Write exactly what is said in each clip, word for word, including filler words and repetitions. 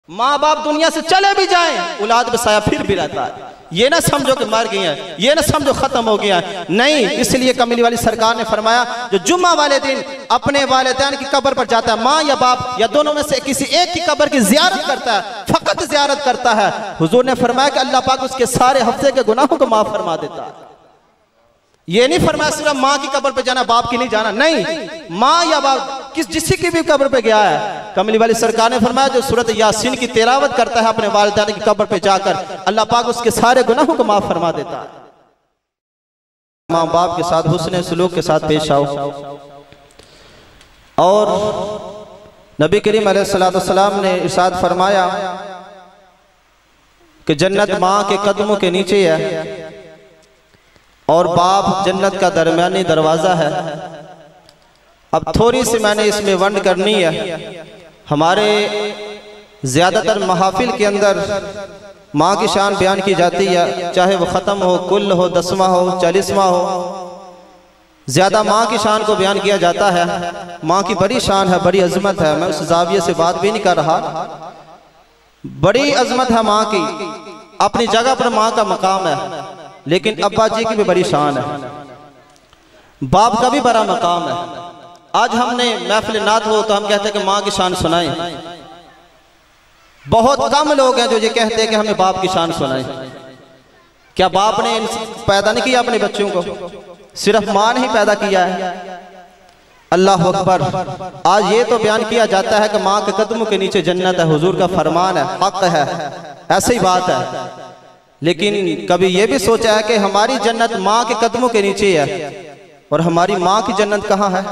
माँ बाप दुनिया से चले भी जाएं, औलाद बसाया फिर भी रहता है। ये ना समझो कि मर गई है, ये ना समझो खत्म हो गया है, नहीं। इसलिए कमली वाली सरकार ने फरमाया जो जुम्मा वाले दिन अपने वालिदैन की कब्र पर जाता है, माँ या बाप या दोनों में से किसी एक की कब्र की जियारत करता है, फकत जियारत करता है, हुजूर ने फरमाया कि अल्लाह पाक उसके सारे हफ्ते के गुनाहों को माफ फरमा देता है। ये नहीं फरमाया सिर्फ माँ की कब्र पे जाना, बाप की नहीं जाना, नहीं। माँ या बाप किस जिसकी की भी कब्र पे गया है, कमली वाली सरकार ने फरमाया जो सूरत यासीन की तिलावत करता है अपने वालिदैन की कब्र पे जाकर, अल्लाह पाक उसके सारे गुनाहों को माफ फरमा देता है। माँ बाप के साथ हुस्न सलूक के साथ पेश आओ। और नबी करीम अलैहिस्सलाम ने इरशाद फरमाया कि जन्नत माँ के कदमों के नीचे है और बाप जन्नत का दरमियानी दरवाज़ा है। अब थोड़ी सी मैंने इसमें वंड करनी है। हमारे ज़्यादातर महाफिल के अंदर माँ की शान बयान की जाती है, चाहे वो ख़त्म हो, कुल हो, दसवां हो, चालीसवां हो, ज़्यादा माँ की शान को बयान किया जाता है। माँ की बड़ी शान है, बड़ी अजमत है। मैं उस जाविये से बात भी नहीं कर रहा, बड़ी अजमत है माँ की, अपनी जगह पर माँ का मकाम है, लेकिन अब्बा जी की भी बड़ी शान है, बाप का भी बड़ा मकाम है। आज हमने महफिल नात हो तो हम कहते हैं कि माँ की शान सुनाएं, बहुत कम लोग हैं जो ये कहते हैं कि हमें बाप की शान सुनाएं। क्या बाप ने पैदा नहीं किया अपने बच्चों को, सिर्फ माँ ने ही पैदा किया है। अल्लाह अकबर। आज ये तो बयान किया जाता है कि माँ के कदमों के नीचे जन्नत है, हुजूर का फरमान है, हक है, ऐसी बात है। लेकिन कभी ये भी सोचा है कि हमारी जन्नत माँ के कदमों के नीचे है और हमारी माँ की जन्नत कहाँ है?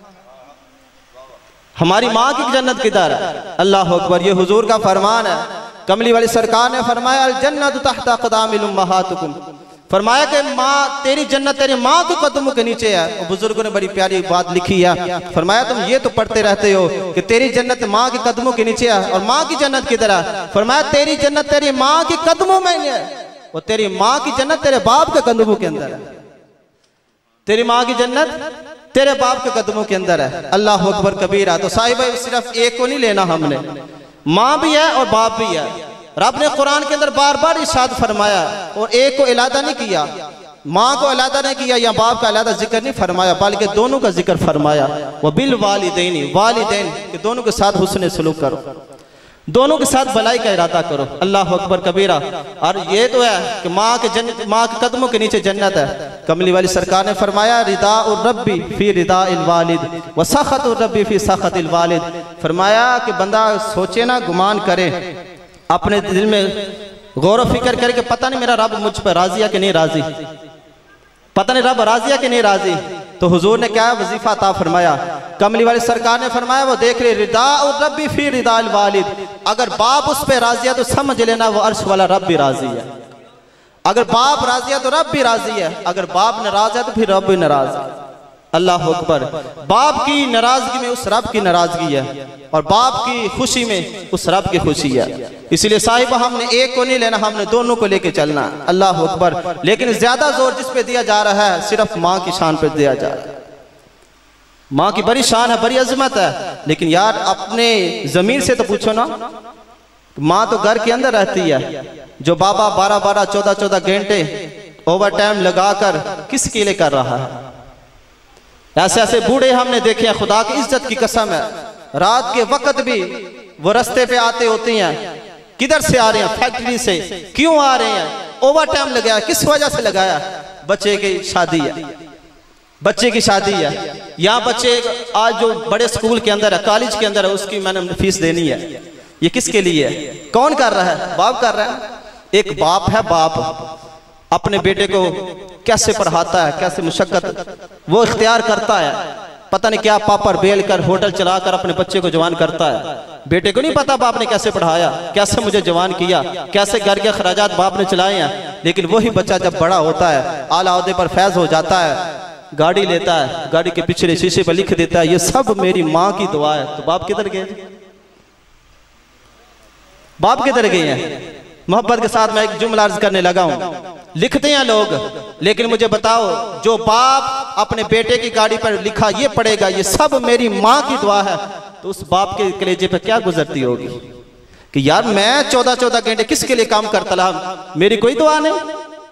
हमारी माँ की जन्नत किधर है? अल्लाह अकबर। ये हुजूर का फरमान है। कमली वाली सरकार ने फरमाया अल जन्नत तहत अक़दामिल उम्महातिकुम, फरमाया कि माँ तेरी जन्नत तेरी माँ के कदमों के नीचे है। और बुजुर्गों ने बड़ी प्यारी बात लिखी है, फरमाया तुम ये तो पढ़ते रहते हो कि तेरी जन्नत माँ के कदमों के नीचे है, और माँ की जन्नत किधर है? फरमाया तेरी जन्नत तेरी माँ के कदमों में है, और तेरी माँ की जन्नत तेरे बाप के कदमों के अंदर है। तेरी माँ की जन्नत तेरे बाप के कदमों के अंदर है। अल्लाह अकबर कबीरा। तो साहिब सिर्फ एक को नहीं लेना हमने, माँ भी है और बाप भी है। रब ने कुरान के अंदर बार बार इरशाद फरमाया और एक को इलादा नहीं किया, माँ को इलादा नहीं किया या बाप का इलादा जिक्र नहीं फरमाया, बल्कि दोनों का जिक्र फरमाया। वह बिल वालिदैन, वालिदैन के दोनों के साथ हुस्न सलूक करो, दोनों के साथ भलाई का इरादा करो। अल्लाह अकबर कबीरा। और ये तो है कि माँ के जन्नत, माँ के कदमों के नीचे जन्नत है। कमली वाली सरकार ने फरमाया रिदा उर रब्बी फी रिदा इल वालिद व सखत उर रब्बी फी सखत इल वालिद। फरमाया कि बंदा सोचे ना, गुमान करे, अपने दिल में गौर फिक्र करे कि पता नहीं मेरा रब मुझ पर राजी है कि नहीं राजी, पता नहीं रब राजी है कि नहीं राजी। तो हुजूर ने क्या वजीफा अता फरमाया? कमली वाली सरकार ने फरमाया वो देख रहे रिदा और रब्बी फी रिदा अल वालिद, अगर बाप उस पे राजी है तो समझ लेना वो अर्श वाला रब भी राजी है। अगर बाप राजी है तो रब भी राजी है, अगर बाप नाराज है तो फिर रब भी नाराज है। अल्लाह अकबर। बाप की नाराजगी में उस रब की नाराजगी है, और बाप की खुशी में उस रब की खुशी है। इसलिए साहिब हमने एक को नहीं लेना, हमने दोनों को लेके चलना। अल्लाह अकबर। लेकिन ज्यादा जोर जिस पे दिया जा रहा है सिर्फ माँ की शान पे दिया जा रहा है। माँ की बड़ी शान है, बड़ी अजमत है, लेकिन यार अपने जमीन से तो पूछो ना। माँ तो घर के अंदर रहती है, जो बाबा बारह बारह चौदह चौदह घंटे ओवर टाइम लगाकर किसके लिए कर रहा है? ऐसे ऐसे बूढ़े हमने देखे हैं, खुदा की इज्जत की कसम है, रात के वक्त भी वो रास्ते पे आते होती हैं। किधर से आ रहे हैं? फैक्ट्री से। क्यों आ रहे हैं? ओवर टाइम लगाया, किस वजह से लगाया? बच्चे की शादी है, बच्चे की शादी है। यहाँ बच्चे आज जो बड़े स्कूल के अंदर है, कॉलेज के अंदर है, उसकी मैंने फीस देनी है। ये किसके लिए है? कौन कर रहा है? बाप कर रहा है। एक बाप है, बाप अपने बेटे को कैसे पढ़ाता है, कैसे मुशक्कत वो इख्तियार करता है, पता नहीं क्या पापड़ बेल कर होटल चलाकर अपने बच्चे को जवान करता है। बेटे को नहीं पता बाप ने कैसे पढ़ाया, कैसे मुझे जवान किया, कैसे घर के खर्चात बाप ने चलाए हैं। लेकिन वही बच्चा जब बड़ा होता है, आला ओहदे पर फैज हो जाता है, गाड़ी लेता है, गाड़ी के पिछले शीशे पर लिख देता है ये सब मेरी माँ की दुआ है। तो बाप किधर गए? बाप किधर गए हैं? मोहब्बत के साथ मैं एक जुमला अर्ज करने लगा हूं। लिखते हैं लोग, लेकिन मुझे बताओ जो बाप अपने बेटे की गाड़ी पर लिखा ये पड़ेगा ये सब मेरी माँ की दुआ है, तो उस बाप के कलेजे पे क्या गुजरती होगी? कि यार मैं चौदह चौदह घंटे किसके लिए काम करता रहा, मेरी कोई दुआ नहीं।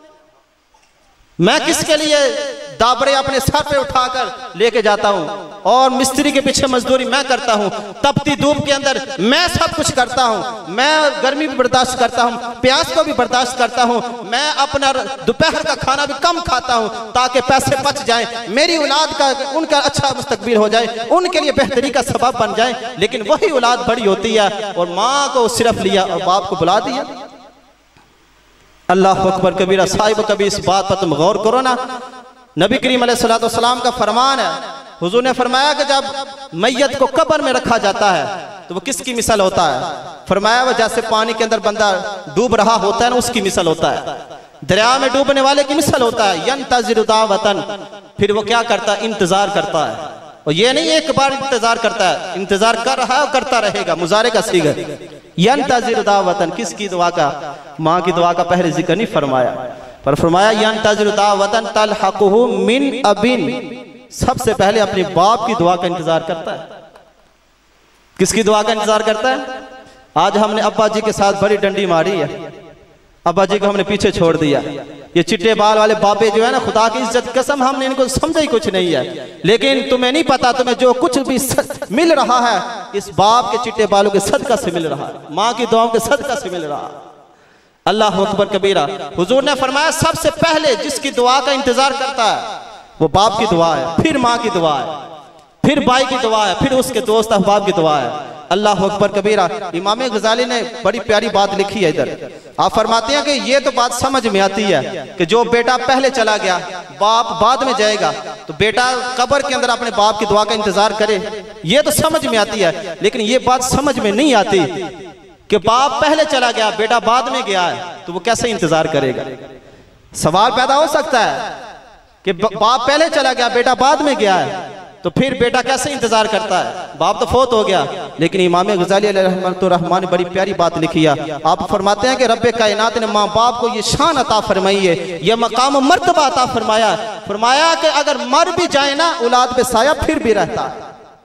मैं किसके लिए दाबरे अपने सर पे उठाकर लेके जाता हूँ और मिस्त्री के पीछे मजदूरी मैं करता हूँ, तपती धूप के अंदर मैं सब कुछ करता हूँ, मैं गर्मी भी बर्दाश्त करता हूँ, प्यास को भी बर्दाश्त करता हूँ, मैं अपना दोपहर का खाना भी कम खाता हूँ ताकि पैसे बच जाएं, मेरी औलाद का उनका अच्छा मुस्तकबिल हो जाए, उनके लिए बेहतरी का सबब बन जाए। लेकिन वही औलाद बड़ी होती है और माँ को सिर्फ लिया और बाप को बुला दिया। अल्लाह अकबर कबीरा। साहिब कभी इस बात पर तुम गौर करो ना। नबी करीम अलैहिस्सलाम का फरमान है, हुजूर ने फरमाया कि जब मैयत को कब्र में रखा जाता है तो वो किसकी मिसाल होता है? फरमाया वो जैसे पानी के अंदर बंदा डूब रहा होता है ना, उसकी मिसाल होता है। दरिया में डूबने वाले की मिसाल होता है। यंतज़िरु दावतन, फिर वो क्या करता है? इंतजार करता है। और ये नहीं एक बार इंतजार करता है, इंतजार कर रहा है, करता रहेगा। मुजारे का सीगा यंतज़िरु दावतन, किसकी दुआ का? माँ की दुआ का पहले जिक्र नहीं फरमाया, पर फरमाया यंतज़िरु दावतन तलहक़ुहु मिन अबिन, सबसे पहले अपने बाप की दुआ का इंतजार करता है। किसकी दुआ का इंतजार करता है? आज हमने अब्बा जी के साथ बड़ी डंडी मारी है, अब्बा जी को हमने पीछे छोड़ दिया। ये चिट्टे बाल वाले बाबे जो है ना, खुदा की इज्जत कसम हमने इनको समझा ही कुछ नहीं है। लेकिन तुम्हें नहीं पता, तुम्हें जो कुछ भी मिल रहा है इस बाप के चिट्टे बालों के सदका से मिल रहा है, माँ की दुआओं के सदका से मिल रहा है। अल्लाह अकबर कबीरा। हुजूर ने फरमाया सबसे पहले जिसकी दुआ का इंतजार करता है वो बाप की दुआ है, फिर माँ की दुआ है, फिर भाई की दुआ है, फिर उसके दोस्त अहबाब की दुआ है। अल्लाह अकबर कबीरा। इमाम गजाली ने बड़ी प्यारी बात लिखी है इधर। आप फरमाते हैं कि ये तो बात समझ में आती है कि जो बेटा पहले चला गया, बाप बाद में जाएगा, तो बेटा कब्र के अंदर अपने बाप की दुआ का इंतजार करे, ये तो समझ में आती है। लेकिन ये बात समझ में नहीं आती कि बाप पहले चला गया, बेटा बाद में गया है, तो वो कैसे इंतजार करेगा? सवाल पैदा हो सकता है कि बाप पहले चला गया, बेटा बाद में गया है, तो फिर बेटा कैसे इंतजार करता है? बाप तो फौत हो गया। लेकिन इमाम गजाली रहमान ने बड़ी प्यारी बात लिखी है। आप फरमाते हैं कि रब्बे कायनात ने माँ बाप को ये शान अता फरमाई है, ये मकाम मर्तबा अता फरमाया। फरमाया कि अगर मर भी जाए ना, औलाद पे साया फिर भी रहता है।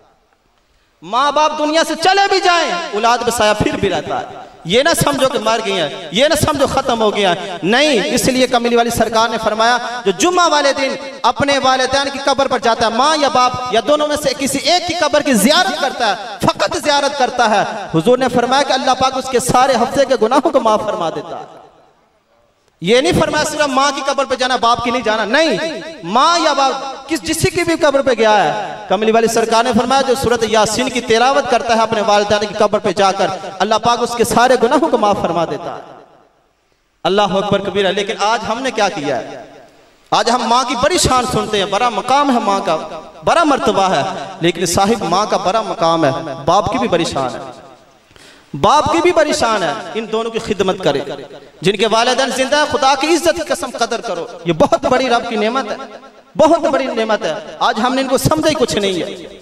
माँ बाप दुनिया से चले भी जाएं, औलाद पे साया फिर भी रहता है। ये ना समझो कि मर गए हैं, ये ना समझो खत्म हो गया नहीं। इसलिए कमली वाली सरकार ने फरमाया जो जुम्मा वाले दिन अपने वालिदैन की कब्र पर जाता है, माँ या बाप या दोनों में से किसी एक की कब्र की जियारत करता है, फकत जियारत करता है, हुजूर ने फरमाया कि अल्लाह पाक उसके सारे हफ्ते के गुनाहों को माफ फरमा देता है। ये नहीं फरमाया सिर्फ माँ की कब्र पे जाना, बाप की नहीं जाना, नहीं। माँ या बाप किस जिसी की भी कब्र पे गया है, कमली वाली सरकार ने फरमाया जो सूरत यासीन की तिलावत करता है अपने वालिदैन की कब्र पे जाकर, अल्लाह पाक उसके सारे गुनाहों को माफ फरमा देता है। अल्लाह अकबर कबीरा। लेकिन आज हमने क्या किया है? आज हम माँ की बड़ी शान सुनते हैं, बड़ा मकाम है माँ का, बड़ा मर्तबा है। लेकिन साहिब माँ का बड़ा मकाम है, बाप की भी बड़ी शान है, बाप की भी बड़ी शान है। इन दोनों की खिदमत करे, जिनके वालिदैन जिंदा है, खुदा की इज्जत की कसम कदर करो। ये बहुत बड़ी रब की नेमत है, बहुत बड़ी नेमत है। आज हमने इनको समझा ही कुछ नहीं है।